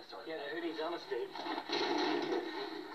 sort of Yeah, thing. I heard he's on a stage.